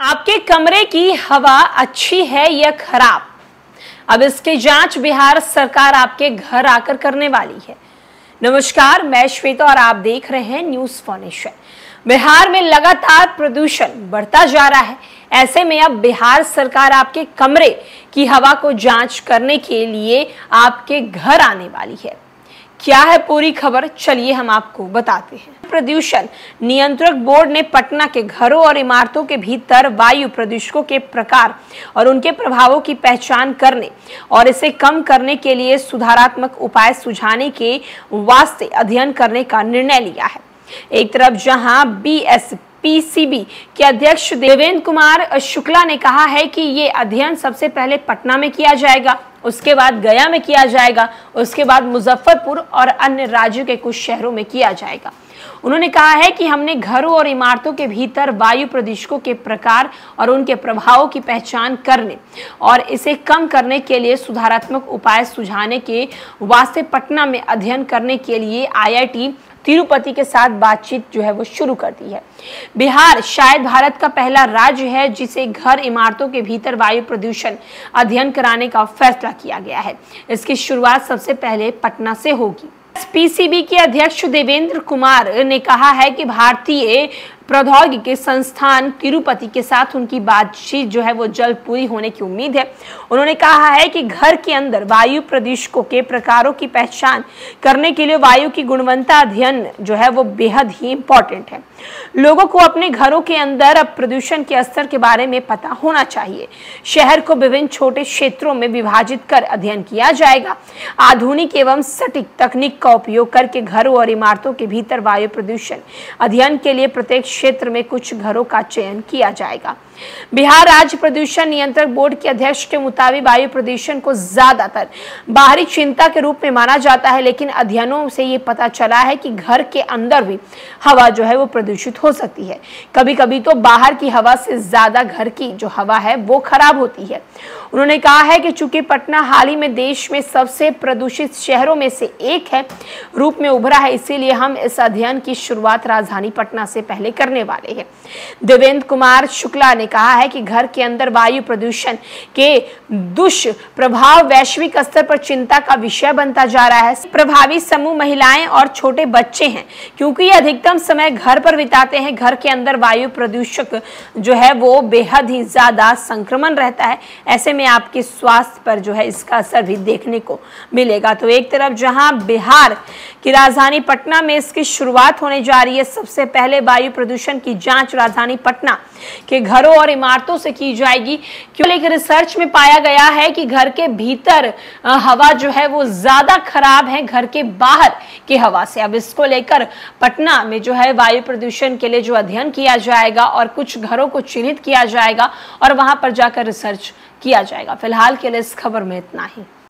आपके कमरे की हवा अच्छी है या खराब? अब इसकी जांच बिहार सरकार आपके घर आकर करने वाली है। नमस्कार, मैं श्वेता और आप देख रहे हैं न्यूज फॉर नेशन। बिहार में लगातार प्रदूषण बढ़ता जा रहा है। ऐसे में अब बिहार सरकार आपके कमरे की हवा को जांच करने के लिए आपके घर आने वाली है। क्या है पूरी खबर, चलिए हम आपको बताते हैं। प्रदूषण नियंत्रक बोर्ड ने पटना के घरों और इमारतों के भीतर वायु प्रदूषकों के प्रकार और उनके प्रभावों की पहचान करने और इसे कम करने के लिए सुधारात्मक उपाय सुझाने के वास्ते अध्ययन करने का निर्णय लिया है। एक तरफ जहां BSPCB के अध्यक्ष देवेंद्र कुमार शुक्ला ने कहा है कि ये अध्ययन सबसे पहले पटना में किया जाएगा, उसके बाद गया में किया जाएगा, उसके बाद मुजफ्फरपुर और अन्य राज्यों के कुछ शहरों में किया जाएगा। उन्होंने कहा है कि हमने घरों और इमारतों के भीतर वायु प्रदूषकों के प्रकार और उनके प्रभावों की पहचान करने और इसे कम करने के लिए सुधारात्मक उपाय सुझाने के वास्ते पटना में अध्ययन करने के लिए IIT तिरुपति के साथ बातचीत जो है वो शुरू कर दी है। बिहार शायद भारत का पहला राज्य है जिसे घर इमारतों के भीतर वायु प्रदूषण अध्ययन कराने का फैसला किया गया है। इसकी शुरुआत सबसे पहले पटना से होगी। PCB के अध्यक्ष देवेंद्र कुमार ने कहा है कि भारतीय प्रौद्योगिकी संस्थान तिरुपति के साथ उनकी बातचीत जो है वो जल्द पूरी होने की उम्मीद है। उन्होंने कहा है कि घर के अंदर वायु प्रदूषकों के प्रकारों की पहचान करने के लिए वायु की गुणवत्ता अध्ययन जो है वो बेहद ही इंपॉर्टेंट है। लोगों को अपने घरों के अंदर अब प्रदूषण के स्तर के बारे में पता होना चाहिए। शहर को विभिन्न छोटे क्षेत्रों में विभाजित कर अध्ययन किया जाएगा। आधुनिक एवं सटीक तकनीक का उपयोग करके घरों और इमारतों के भीतर वायु प्रदूषण अध्ययन के लिए प्रत्येक क्षेत्र में कुछ घरों का चयन किया जाएगा। बिहार राज्य प्रदूषण नियंत्रक बोर्ड के अध्यक्ष के मुताबिक वायु प्रदूषण को ज्यादातर बाहरी चिंता के रूप में माना जाता है, लेकिन अध्ययनों से ये पता चला है कि घर के अंदर भी हवा जो है वो प्रदूषित हो सकती है। कभी कभी तो बाहर की हवा से ज्यादा घर की जो हवा है वो खराब होती है। उन्होंने कहा है कि चूंकि पटना हाल ही में देश में सबसे प्रदूषित शहरों में से एक है रूप में उभरा है, इसीलिए हम इस अध्ययन की शुरुआत राजधानी पटना से पहले करने वाले हैं। देवेंद्र कुमार शुक्ला ने कहा है कि घर के अंदर वायु प्रदूषण के दुष्प्रभाव वैश्विक स्तर पर चिंता का विषय बनता जा रहा है। प्रभावी समूह महिलाएं और छोटे बच्चे हैं, क्योंकि ये अधिकतम समय घर पर बिताते हैं। घर के अंदर वायु प्रदूषक जो है वो बेहद ही ज्यादा संक्रमण रहता है। ऐसे में आपके स्वास्थ्य पर जो है इसका असर भी देखने को मिलेगा। तो एक तरफ जहां बिहार की राजधानी पटना में इसकी शुरुआत होने जा रही है, सबसे पहले वायु प्रदूषण की जांच राजधानी पटना के घरों और इमारतों से की जाएगी। क्योंकि एक रिसर्च में पाया गया है कि घर के भीतर हवा जो है वो ज्यादा खराब है घर के बाहर की हवा से। अब इसको लेकर पटना में जो है वायु प्रदूषण के लिए जो अध्ययन किया जाएगा और कुछ घरों को चिन्हित किया जाएगा और वहां पर जाकर रिसर्च किया जाएगा। फिलहाल के लिए इस खबर में इतना ही।